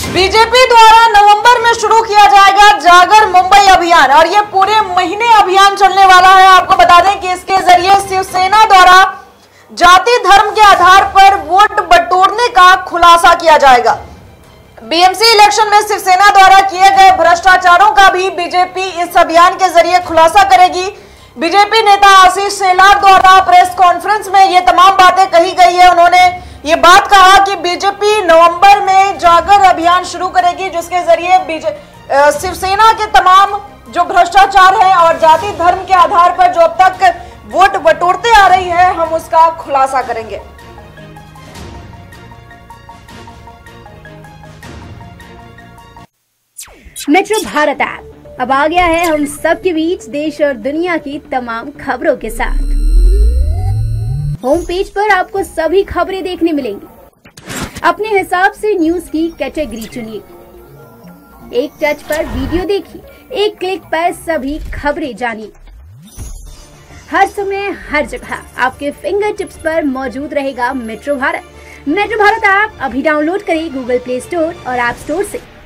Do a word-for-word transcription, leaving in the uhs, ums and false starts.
BJP द्वारा नवंबर में शुरू किया जाएगा जागर मुंबई अभियान और ये पूरे महीने अभियान चलने वाला है। आपको बता दें कि इसके जरिए शिवसेना द्वारा जाति धर्म के आधार पर वोट बटोरने का खुलासा किया जाएगा। बीएमसी इलेक्शन में शिवसेना द्वारा किए गए भ्रष्टाचारों का भी बीजेपी इस अभियान के जरिए खुलासा करेगी। बीजेपी नेता आशीष शेलार द्वारा प्रेस कॉन्फ्रेंस में ये तमाम बातें कही गई है। उन्होंने ये बात कहा कि बीजेपी नवंबर में जागर अभियान शुरू करेगी, जिसके जरिए बीजे शिवसेना के तमाम जो भ्रष्टाचार है और जाति धर्म के आधार पर जो अब तक वोट बटोरते आ रही है, हम उसका खुलासा करेंगे। मेट्रो भारत ऐप अब आ गया है हम सबके बीच देश और दुनिया की तमाम खबरों के साथ। होम पेज पर आपको सभी खबरें देखने मिलेंगी। अपने हिसाब से न्यूज की कैटेगरी चुनिए, एक टच पर वीडियो देखिए, एक क्लिक पर सभी खबरें जानिए। हर समय हर जगह आपके फिंगर टिप्स पर मौजूद रहेगा metro Bharat. Metro Bharat app अभी डाउनलोड करें गूगल प्ले स्टोर और ऐप स्टोर से।